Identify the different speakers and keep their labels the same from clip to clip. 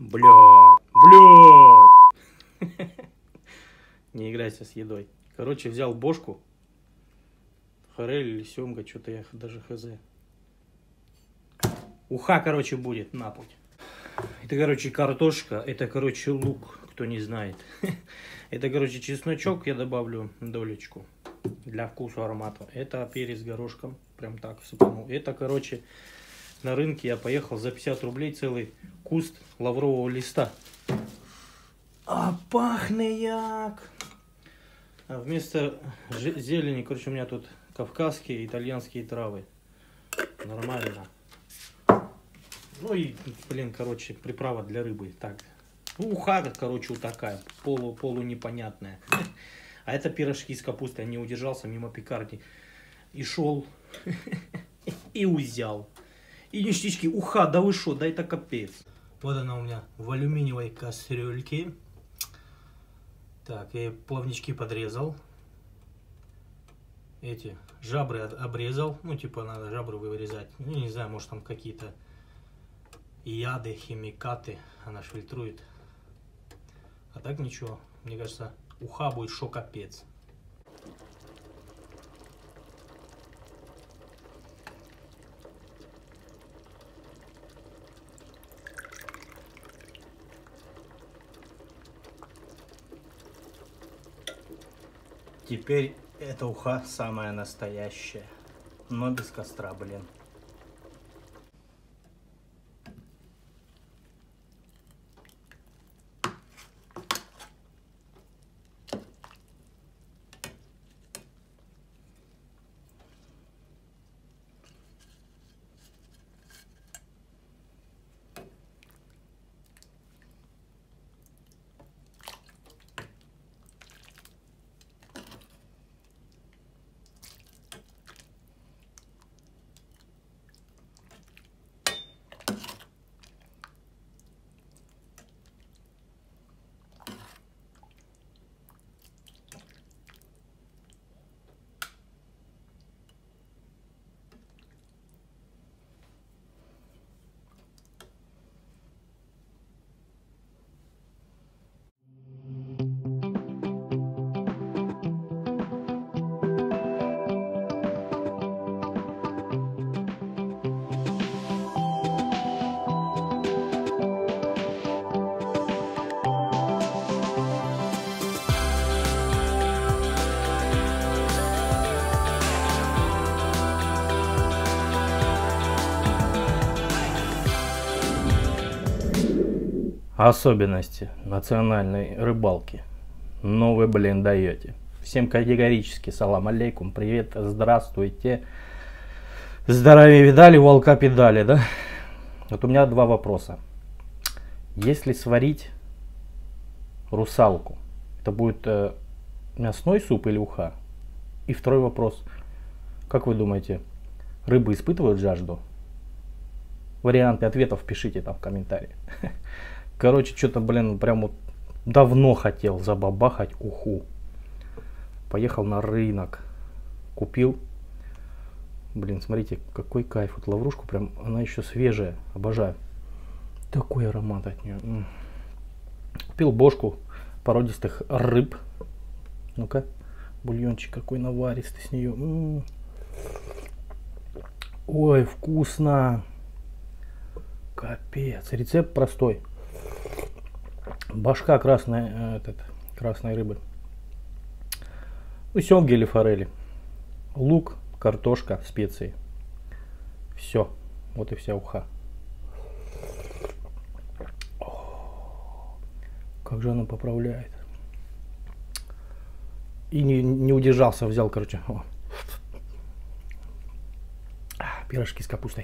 Speaker 1: Блядь. Блядь. Не играйся с едой. Короче, взял бошку. Форель или семга, что-то я даже хз. Уха, короче, будет на путь. Это, короче, картошка. Это, короче, лук, кто не знает. Это, короче, чесночок. Я добавлю долечку для вкуса, аромата. Это перец горошком. Прям так всыпанул. Это, короче, на рынке я поехал за 50 рублей целый куст лаврового листа. А пахнет як! А вместо зелени, короче, у меня тут кавказские, итальянские травы. Нормально. Ну и, блин, короче, приправа для рыбы. Так. Ну, уха, короче, вот такая. Полу непонятная. А это пирожки с капустой. Я не удержался мимо пекарни. И шел. И взял. И ништячки. Уха, да вы шо, да это капец. Вот она у меня в алюминиевой кастрюльке. Так, я плавнички подрезал. Эти жабры обрезал. Ну, типа, надо жабры вырезать. Ну, не знаю, может там какие-то яды, химикаты. Она ж фильтрует. А так ничего. Мне кажется, уха будет шо капец. Теперь эта уха самая настоящая, но без костра, блин. Особенности национальной рыбалки. Ну вы, блин, даете. Всем категорически салам алейкум, привет, здравствуйте. Здоровье видали, волка педали, да? Вот у меня два вопроса. Если сварить русалку, это будет мясной суп или уха? И второй вопрос. Как вы думаете, рыбы испытывают жажду? Варианты ответов пишите там в комментариях. Короче, что-то, блин, прям вот давно хотел забабахать уху. Поехал на рынок. Купил. Блин, смотрите, какой кайф. Вот лаврушку прям, она еще свежая. Обожаю. Такой аромат от нее. Купил бошку породистых рыб. Ну-ка, бульончик какой наваристый с нее. Ой, вкусно. Капец. Рецепт простой. Башка красной рыбы. Ну, семги или форели. Лук, картошка, специи. Все. Вот и вся уха. О, как же она поправляет. И не удержался, взял, короче. Пирожки с капустой.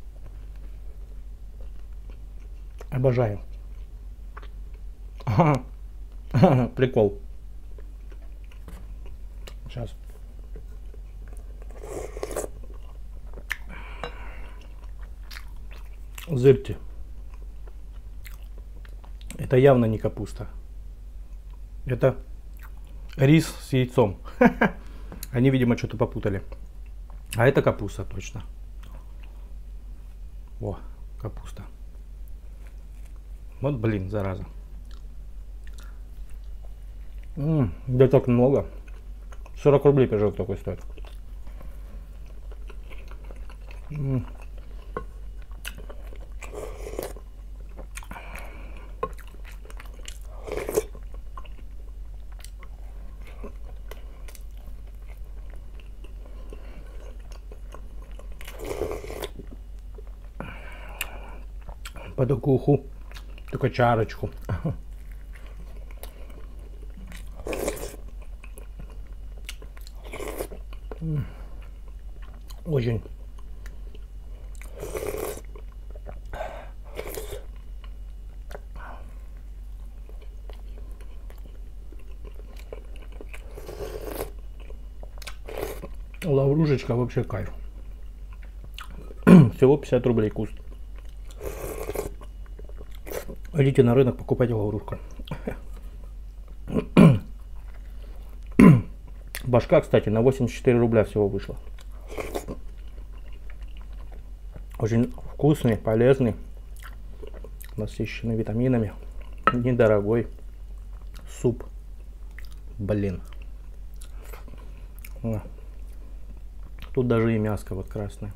Speaker 1: Обожаю. Прикол. Сейчас. Зырьте. Это явно не капуста. Это рис с яйцом. Они, видимо, что-то попутали. А это капуста точно. О, капуста. Вот, блин, зараза. Да так много. 40 рублей пирожок такой стоит. Под уху, только чарочку. Очень. Лаврушечка вообще кайф. Всего 50 рублей куст. Идите на рынок, покупайте лаврушку. Башка, кстати, на 84 рубля всего вышла. Очень вкусный, полезный, насыщенный витаминами, недорогой суп. Блин. Тут даже и мяско вот красное.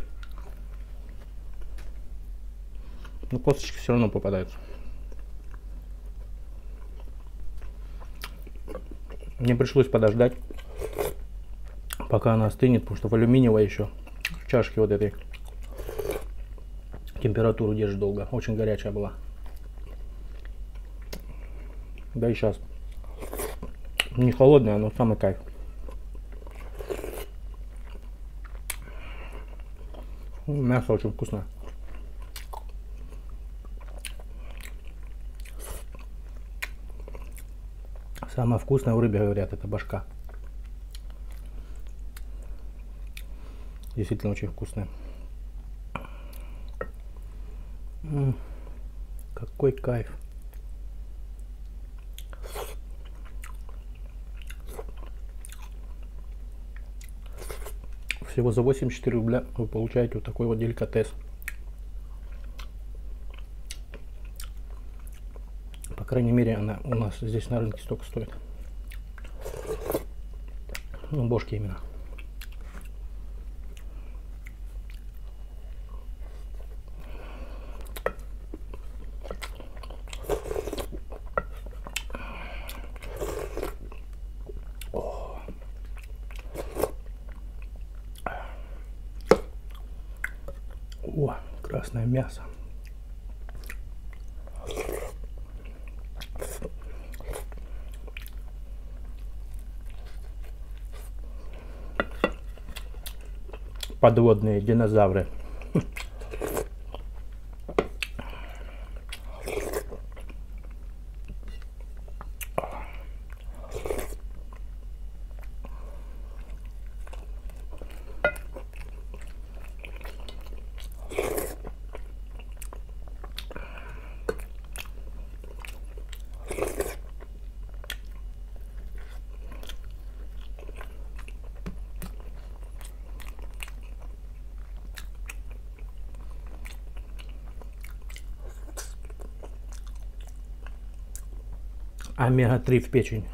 Speaker 1: Но косточки все равно попадаются. Мне пришлось подождать, пока она остынет, потому что в алюминиевой еще в чашке вот этой температуру держит долго. Очень горячая была. Да и сейчас. Не холодная, но самый кайф. Мясо очень вкусное. Самое вкусное в рыбе, говорят, это башка. Действительно очень вкусная. Какой кайф. Всего за 84 рубля вы получаете вот такой вот деликатес. По крайней мере, она у нас здесь на рынке столько стоит. Ну, бошки именно. О, красное мясо. Подводные динозавры. Омега-3 в печень.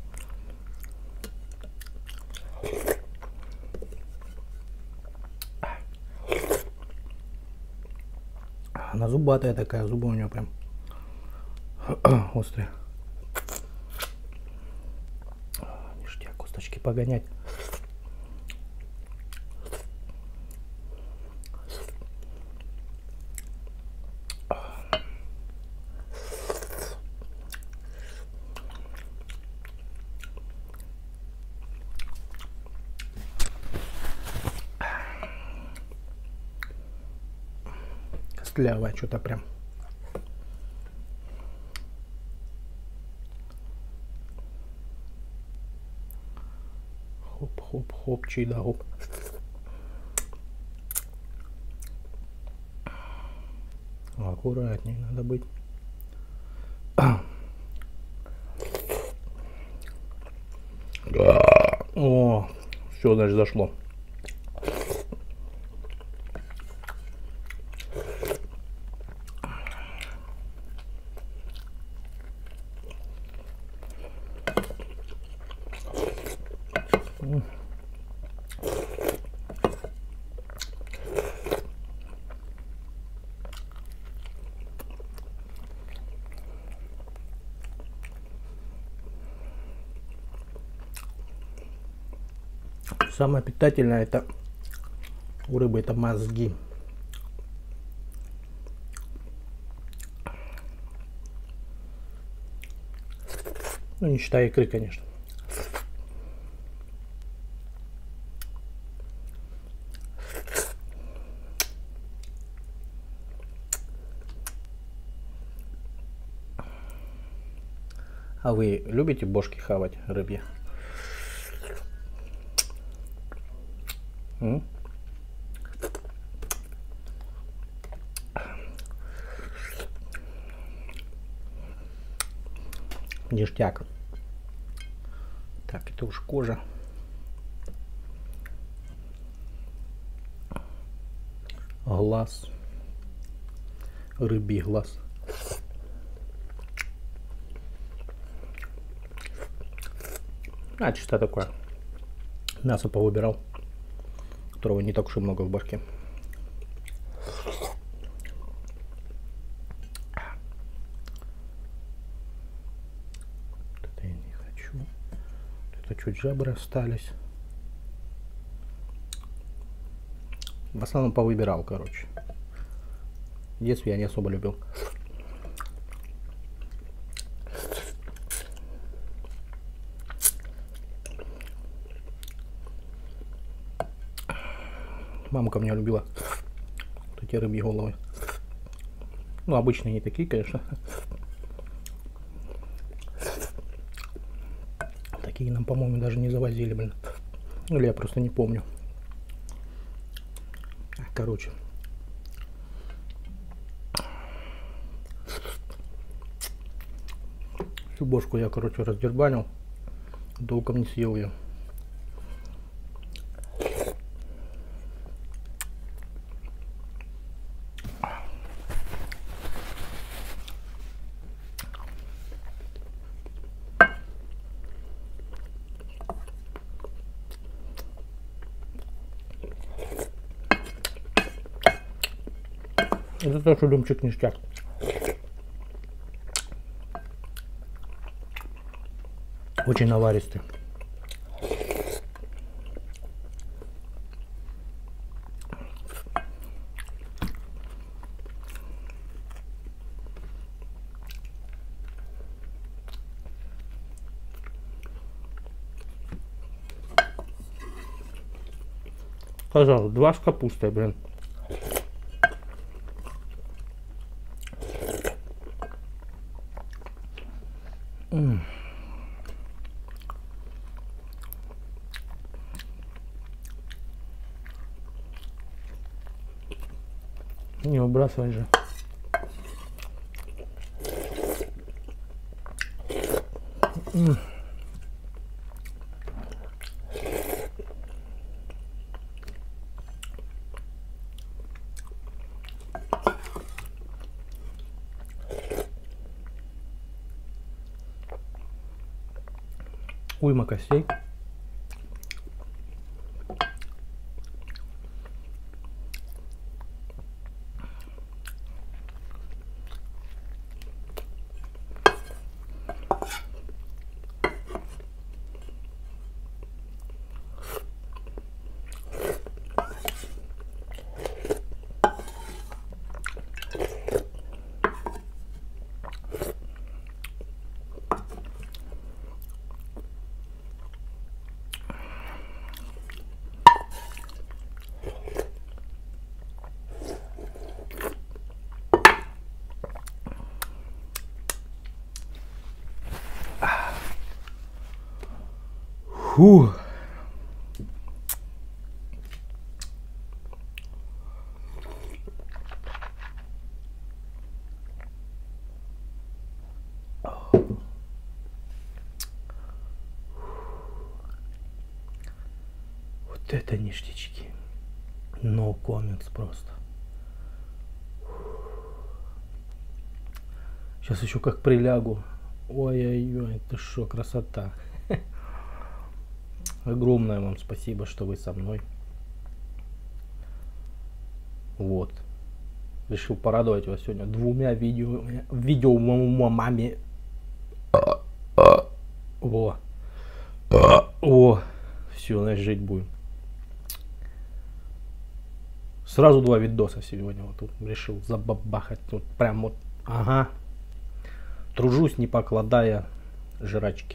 Speaker 1: Она зубатая такая, зубы у нее прям острые. Ништяк, косточки погонять. Костлявая что-то прям. Хоп-хоп-хоп, чайда-хоп. Аккуратнее надо быть. О, все, значит, зашло.
Speaker 2: Самое питательное это у рыбы это мозги. Ну, не считая икры, конечно. А вы любите бошки хавать, рыбьи? Ништяк. Так, это уж кожа. Глаз. Рыбий глаз. А, чисто такое. Мясо повыбирал, которого не так уж и много в башке. Это я не хочу. Это чуть жабры остались. В основном повыбирал, короче. В детстве я не особо любил. Мамка меня любила вот эти рыбьи головы. Ну, обычные не такие, конечно. Такие нам, по-моему, даже не завозили, блин. Или я просто не помню. Короче. Всю бошку я, короче, раздербанил. Толком не съел ее. Это тоже любимчик ништяк. Очень наваристый. Казалось, 2 с капустой, блин. Не выбрасывай же. Уйма костей. Фу. Вот это ништячки. No comments просто. Сейчас еще как прилягу. Ой-ой-ой, это шо, красота. Огромное вам спасибо, что вы со мной. Вот. Решил порадовать вас сегодня 2 видео маме. Во. О, все, значит, жить будем. Сразу 2 видоса сегодня вот тут решил забабахать. Вот прям вот, ага. Тружусь, не покладая жрачки.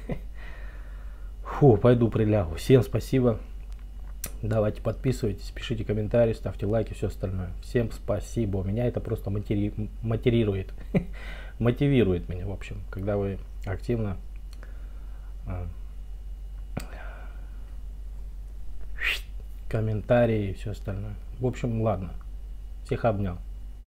Speaker 2: Фу, пойду прилягу. Всем спасибо. Давайте подписывайтесь, пишите комментарии, ставьте лайки, все остальное. Всем спасибо. Меня это просто мотивирует. Мотивирует меня, в общем, когда вы активно комментарии и все остальное. В общем, ладно. Всех обнял.